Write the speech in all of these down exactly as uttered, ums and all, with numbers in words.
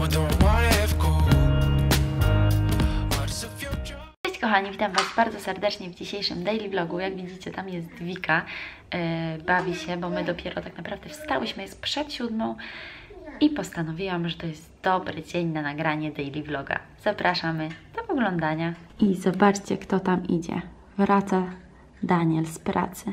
Cześć kochani, witam Was bardzo serdecznie w dzisiejszym daily vlogu. Jak widzicie, tam jest Wika, yy, bawi się, bo my dopiero tak naprawdę wstałyśmy, jest przed siódmą i postanowiłam, że to jest dobry dzień na nagranie daily vloga. Zapraszamy do oglądania. I zobaczcie, kto tam idzie. Wraca Daniel z pracy.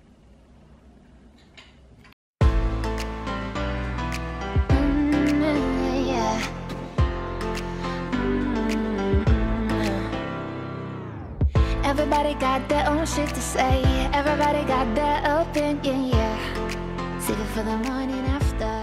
Everybody got their own shit to say. Everybody got their opinion, yeah. Save it for the morning after.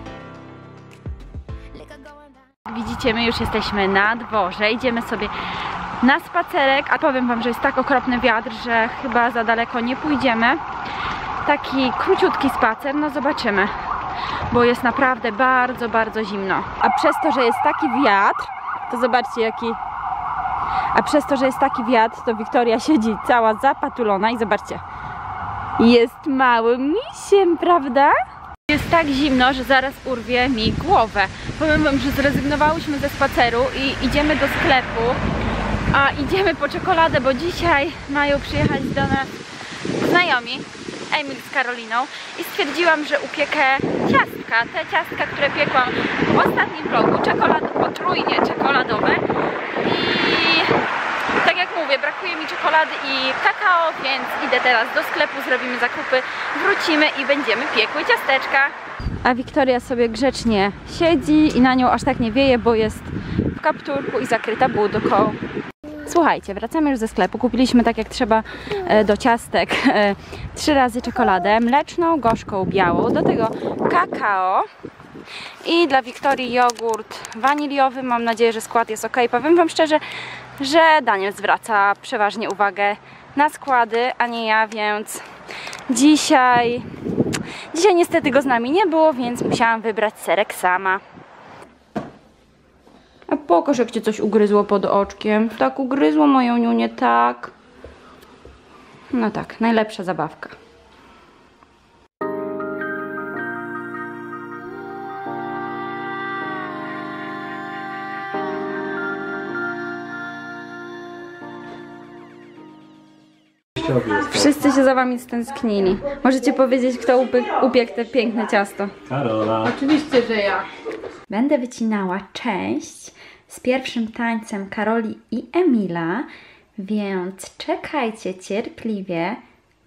Widzicie, my już jesteśmy na dworze, idziemy sobie na spacerek, a powiem Wam, że jest tak okropny wiatr, że chyba za daleko nie pójdziemy. Taki króciutki spacer, no zobaczymy, bo jest naprawdę bardzo, bardzo zimno. A przez to, że jest taki wiatr, to zobaczcie jaki... A przez to, że jest taki wiatr, to Wiktoria siedzi cała zapatulona i zobaczcie, jest małym misiem, prawda? Jest tak zimno, że zaraz urwie mi głowę. Powiem Wam, że zrezygnowałyśmy ze spaceru i idziemy do sklepu, a idziemy po czekoladę, bo dzisiaj mają przyjechać do nas znajomi, Emil z Karoliną, i stwierdziłam, że upiekę ciastka, te ciastka, które piekłam w ostatnim vlogu, czekolad potrójnie czekoladowe. I tak jak mówię, brakuje mi czekolady i kakao, więc idę teraz do sklepu, zrobimy zakupy, wrócimy i będziemy piekły ciasteczka. A Wiktoria sobie grzecznie siedzi i na nią aż tak nie wieje, bo jest w kapturku i zakryta budką. Słuchajcie, wracamy już ze sklepu. Kupiliśmy tak jak trzeba do ciastek trzy razy czekoladę mleczną, gorzką, białą, do tego kakao i dla Wiktorii jogurt waniliowy. Mam nadzieję, że skład jest ok. Powiem Wam szczerze, że Daniel zwraca przeważnie uwagę na składy, a nie ja, więc dzisiaj dzisiaj niestety go z nami nie było, więc musiałam wybrać serek sama. A pokaż, jak Cię coś ugryzło pod oczkiem. Tak ugryzło moją niunię, tak. No tak, najlepsza zabawka. Wszyscy się za Wami stęsknili. Możecie powiedzieć, kto upiekł te piękne ciasto? Karola. Oczywiście, że ja. Będę wycinała część z pierwszym tańcem Karoli i Emila, więc czekajcie cierpliwie,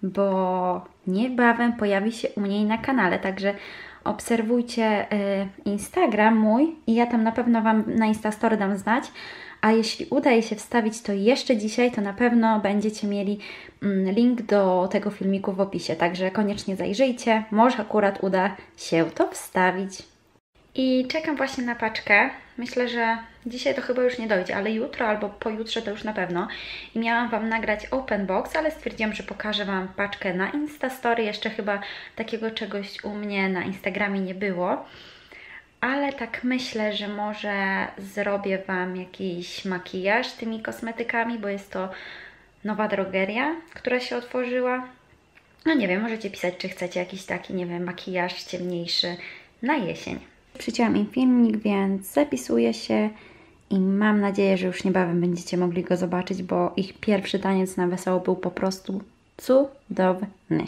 bo niebawem pojawi się u mnie na kanale, także obserwujcie y, Instagram mój i ja tam na pewno Wam na Instastory dam znać. A jeśli udaje się wstawić to jeszcze dzisiaj, to na pewno będziecie mieli mm, link do tego filmiku w opisie. Także koniecznie zajrzyjcie, może akurat uda się to wstawić. I czekam właśnie na paczkę. Myślę, że dzisiaj to chyba już nie dojdzie, ale jutro albo pojutrze to już na pewno. I miałam Wam nagrać open box, ale stwierdziłam, że pokażę Wam paczkę na Instastory. Jeszcze chyba takiego czegoś u mnie na Instagramie nie było. Ale tak myślę, że może zrobię Wam jakiś makijaż tymi kosmetykami, bo jest to nowa drogeria, która się otworzyła. No nie wiem, możecie pisać, czy chcecie jakiś taki, nie wiem, makijaż ciemniejszy na jesień. Przycięłam im filmik, więc zapisuję się i mam nadzieję, że już niebawem będziecie mogli go zobaczyć, bo ich pierwszy taniec na wesoło był po prostu cudowny.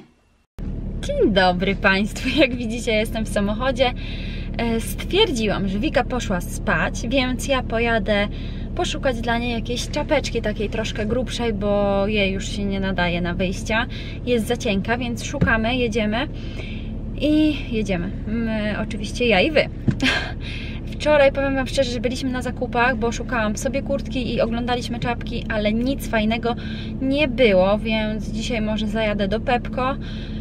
Dzień dobry Państwu, jak widzicie, jestem w samochodzie. Stwierdziłam, że Wika poszła spać, więc ja pojadę poszukać dla niej jakiejś czapeczki takiej troszkę grubszej, bo jej już się nie nadaje na wyjścia. Jest za cienka, więc szukamy, jedziemy i jedziemy. My, oczywiście ja i Wy. Wczoraj, powiem Wam szczerze, że byliśmy na zakupach, bo szukałam sobie kurtki i oglądaliśmy czapki, ale nic fajnego nie było, więc dzisiaj może zajadę do Pepko.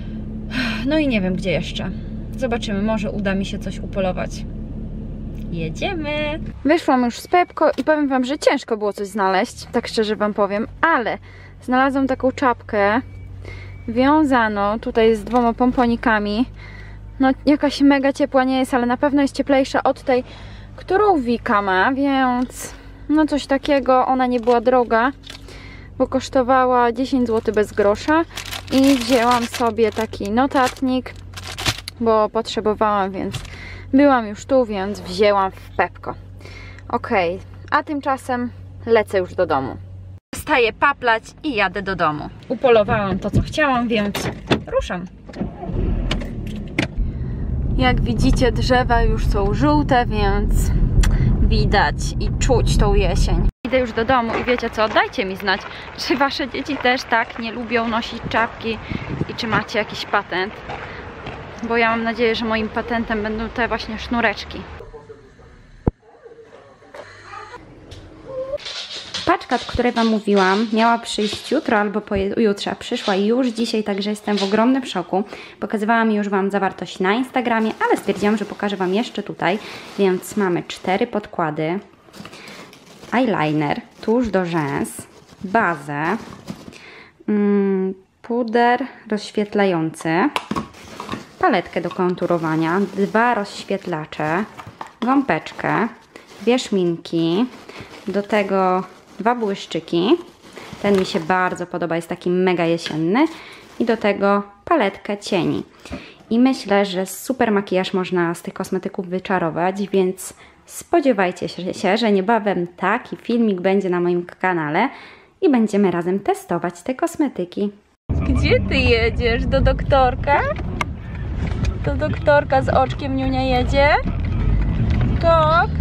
No i nie wiem gdzie jeszcze. Zobaczymy, może uda mi się coś upolować. Jedziemy! Wyszłam już z Pepko i powiem Wam, że ciężko było coś znaleźć, tak szczerze Wam powiem, ale znalazłam taką czapkę wiązaną, tutaj z dwoma pomponikami. No jakaś mega ciepła nie jest, ale na pewno jest cieplejsza od tej, którą Wika ma, więc no coś takiego. Ona nie była droga, bo kosztowała dziesięć złotych bez grosza. I wzięłam sobie taki notatnik, bo potrzebowałam, więc byłam już tu, więc wzięłam w Pepko. Okej, okay. A tymczasem lecę już do domu. Staję paplać i jadę do domu. Upolowałam to, co chciałam, więc ruszam. Jak widzicie, drzewa już są żółte, więc widać i czuć tą jesień. Idę już do domu i wiecie co, dajcie mi znać, czy wasze dzieci też tak nie lubią nosić czapki i czy macie jakiś patent. Bo ja mam nadzieję, że moim patentem będą te właśnie sznureczki. Paczka, o której wam mówiłam, miała przyjść jutro albo pojutrze, przyszła już dzisiaj, także jestem w ogromnym szoku. Pokazywałam już wam zawartość na Instagramie, ale stwierdziłam, że pokażę wam jeszcze tutaj. Więc mamy cztery podkłady, eyeliner, tusz do rzęs, bazę, mm, puder rozświetlający, paletkę do konturowania, dwa rozświetlacze, gąbeczkę, dwie szminki, do tego dwa błyszczyki. Ten mi się bardzo podoba, jest taki mega jesienny. I do tego paletkę cieni. I myślę, że super makijaż można z tych kosmetyków wyczarować, więc spodziewajcie się, że niebawem taki filmik będzie na moim kanale i będziemy razem testować te kosmetyki. Gdzie ty jedziesz? Do doktorka? Do doktorka z oczkiem Niunia jedzie? Tak.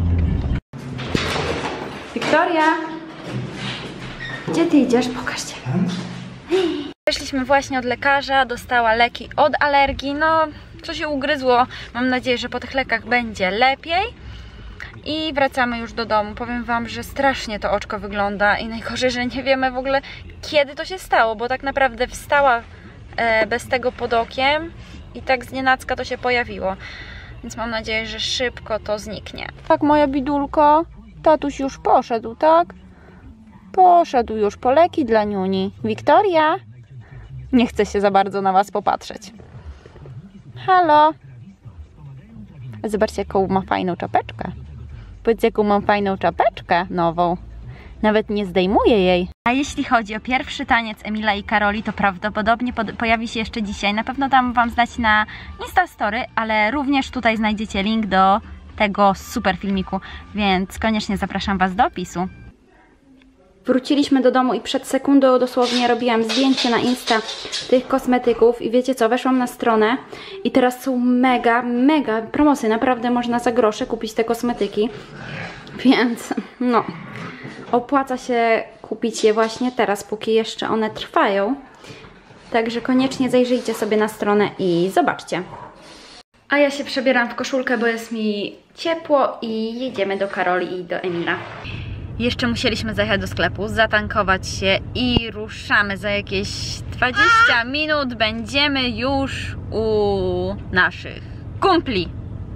Wiktoria! Gdzie ty idziesz? Pokaż się. Wyszliśmy właśnie od lekarza, dostała leki od alergii. No, co się ugryzło. Mam nadzieję, że po tych lekach będzie lepiej. I wracamy już do domu. Powiem wam, że strasznie to oczko wygląda i najgorzej, że nie wiemy w ogóle, kiedy to się stało, bo tak naprawdę wstała e, bez tego pod okiem i tak znienacka to się pojawiło. Więc mam nadzieję, że szybko to zniknie. Tak, moja bidulko, tatuś już poszedł, tak? Poszedł już po leki dla Niuni. Wiktoria? Nie chce się za bardzo na was popatrzeć. Halo? Zobaczcie, jaką ma fajną czapeczkę. Powiedz, jaką mam fajną czapeczkę nową. Nawet nie zdejmuję jej. A jeśli chodzi o pierwszy taniec Emila i Karoli, to prawdopodobnie pojawi się jeszcze dzisiaj. Na pewno dam wam znać na Instastory, ale również tutaj znajdziecie link do tego super filmiku, więc koniecznie zapraszam was do opisu. Wróciliśmy do domu i przed sekundą dosłownie robiłam zdjęcie na Insta tych kosmetyków i wiecie co, weszłam na stronę i teraz są mega, mega promocje, naprawdę można za grosze kupić te kosmetyki, więc no, opłaca się kupić je właśnie teraz, póki jeszcze one trwają, także koniecznie zajrzyjcie sobie na stronę i zobaczcie. A ja się przebieram w koszulkę, bo jest mi ciepło i jedziemy do Karoli i do Emila. Jeszcze musieliśmy zajechać do sklepu, zatankować się i ruszamy. Za jakieś dwadzieścia minut będziemy już u naszych kumpli.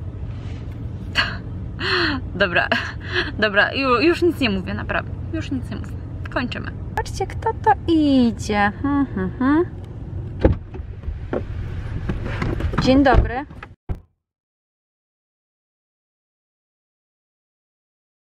Dobra, dobra, już, już nic nie mówię, naprawdę. Już nic nie mówię. Kończymy. Patrzcie, kto to idzie. Hmm, hmm, hmm. Dzień dobry.